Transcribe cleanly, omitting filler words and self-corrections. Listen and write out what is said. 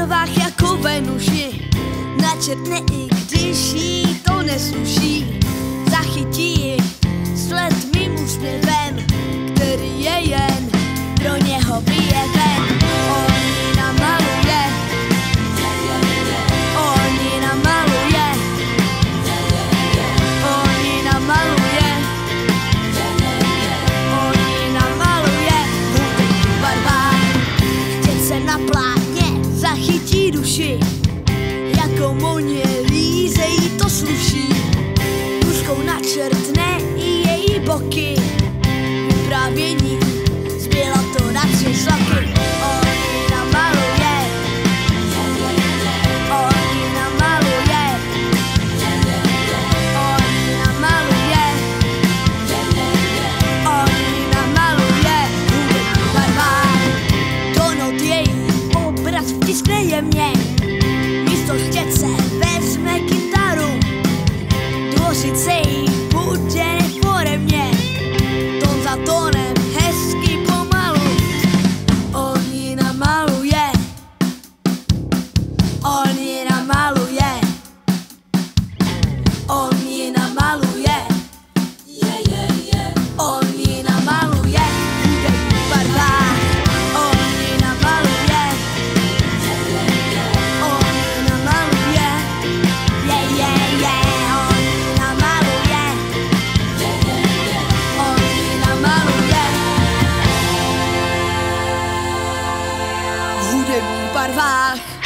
barvách jako Venuši, načrtne i když jí to nesluší. Zachytí ji sled mým úsměvem, který je jen pro něho výjevem. On ji namaluje, on ji namaluje, on ji namaluje, on ji namaluje v hudebních barvách. Chtět se na plátně zachytí duši, jako Moně Líze jí to sluší. Tužkou načrtne i její boky, vyprávění zbyla to na 3 šlaky. On ji namaluje, on ji namaluje, on ji namaluje, on ji namaluje v hudebních barvách. Do not její obraz vtiskne jemně, místo chtět se vezme kytaru, tvořit se jí bude neforemně, tón za tónem hezky pomalu. On ji namaluje, on ji namaluje, on ji namaluje, on ji namaluje v hudebních barvách. On ji namaluje, on ji namaluje, on ji namaluje, on ji namaluje v hudebních barvách.